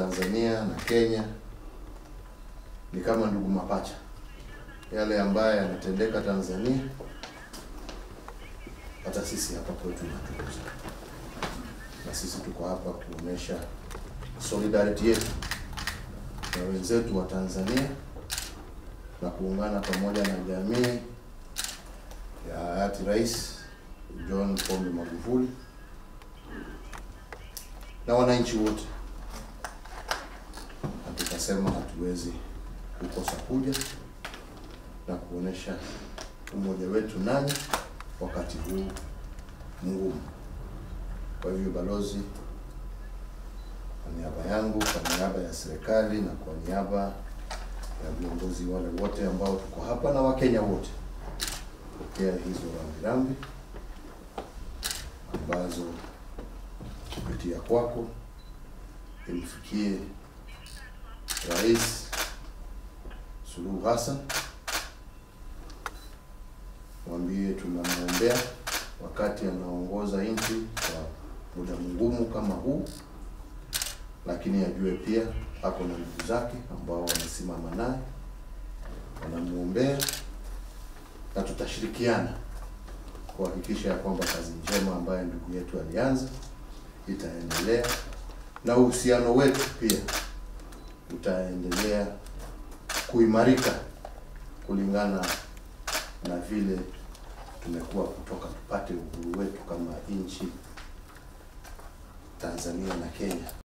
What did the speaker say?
Tanzania na Kenya ni kama ndugu mapacha. Yale ambaye yanatendeka Tanzania hata sisi hapa kwetu natukuza. Na sisi tuko hapa kuonesha solidarity yetu na wenzetu wa Tanzania na kuungana pamoja na jamii ya hayati Rais John Pombe Magufuli na wananchi wote. Tukasema hatuwezi kukosa kuja na kuonesha umoja wetu nani wakati huu mgumu. Kwa hivyo balozi, kwa niaba yangu, kwa niaba ya serikali na kwa niaba ya viongozi wale wote ambao tuko hapa na Wakenya wote, pokea hizo rambirambi ambazo kupitia kwako imfikie Rais Suluhu Hassan. Mwambie tunamwombea wakati anaongoza nchi kwa muda mgumu kama huu, lakini ajue pia ako na ndugu zake ambao wamesimama naye, wanamuombea, na tutashirikiana kuhakikisha ya kwamba kazi njema ambayo ndugu yetu alianza itaendelea, na uhusiano wetu pia utaendelea kuimarika kulingana na vile tumekuwa kutoka tupate uhuru wetu kama nchi Tanzania na Kenya.